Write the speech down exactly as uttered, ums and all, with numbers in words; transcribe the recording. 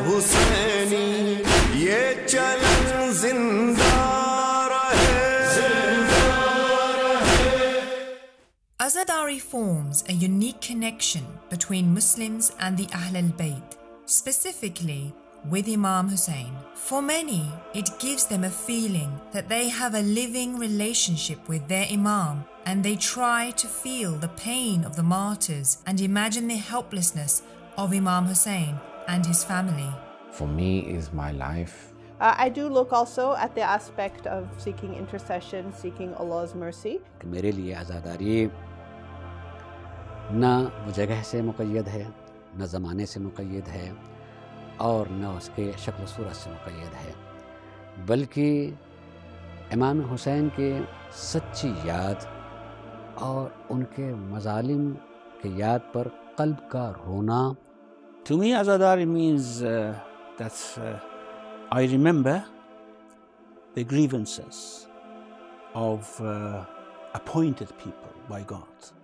हुसैनी ये चलन जिंदा रहे, जिंदा रहे. Azadari forms a unique connection between Muslims and the Ahl al-Bayt, specifically with Imam Hussein. For many, it gives them a feeling that they have a living relationship with their Imam, and they try to feel the pain of the martyrs and imagine the helplessness of Imam Hussein and his family. For me, is my life. Uh, I do look also at the aspect of seeking intercession, seeking Allah's mercy. मेरे लिए आज़ादारी ना वो जगह से मुक़य्यद है, न ज़माने से मुक़य्यद है, और न उसके शक्ल सूरत से मुक़य्यद है, बल्कि इमाम हुसैन के सच्ची याद और उनके मज़ालिम के याद पर क़ल्ब का रोना. To me, Azadari means uh, that uh, I remember the grievances of uh, appointed people by God.